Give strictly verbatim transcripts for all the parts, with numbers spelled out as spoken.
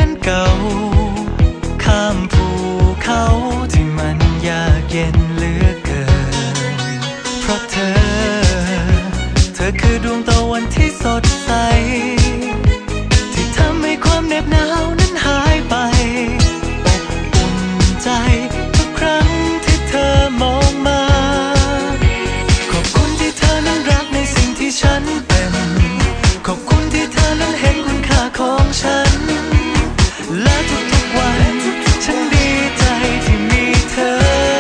นเก่าข้ามภูเขาที่มันยากเย็นเหลือเกินเพราะเธอเธอคือดวงตะวันที่สดใสที่ทำให้ความเหน็บหนาวนั้นหายไปอบอุ่นใจทุกครั้งที่เธอมองมาขอบคุณที่เธอนั้นรักในสิ่งที่ฉันเป็นขอบคุณที่เธอนั้นเห็นคุณค่าของฉันและทุกๆวันฉันดีใจที่มีเธอ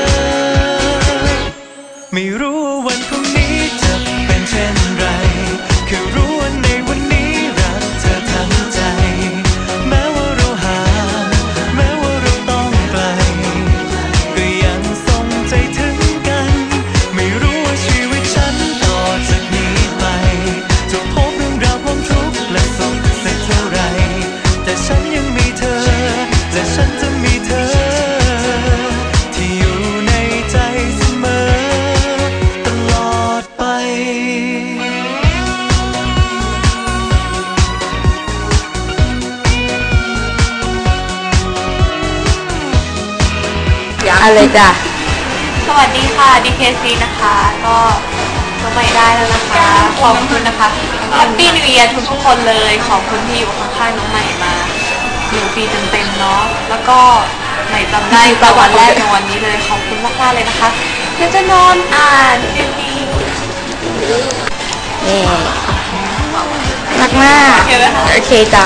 ไม่รู้ว่าวันพรุ่งนี้จะเป็นเช่นไรแค่รู้ว่าในวันนี้รักเธอทั้งใจแม้ว่าเราห่างแม้ว่าเราต้องไกลก็ยังส่งใจถึงกันไม่รู้ว่าชีวิตฉันต่อจากนี้ไปจะพบเรื่องราวความทุกข์และสุขสักเท่าไรแต่ฉันยังมีเธอและฉันจะมีเธอที่อยู่ในใจเสมอตลอดไปอะไรจ้ะสวัสดีค่ะ ดี เค ซี นะคะก็ก็ไม่ได้แล้วนะคะขอบคุณนะคะแฮปปี้นิวเอียร์ทุกๆคนเลยขอบคุณที่อยู่ข้างๆน้องใหม่มาหนึ่งปีเต็มๆเนาะแล้วก็ใหม่จำได้ตอนวันแรกในวันนี้เลยขอบคุณมากๆเลยนะคะเดี๋ยวจะนอนอ่านซีดีนี่รักมากโอเคไหมคะโอเคจัง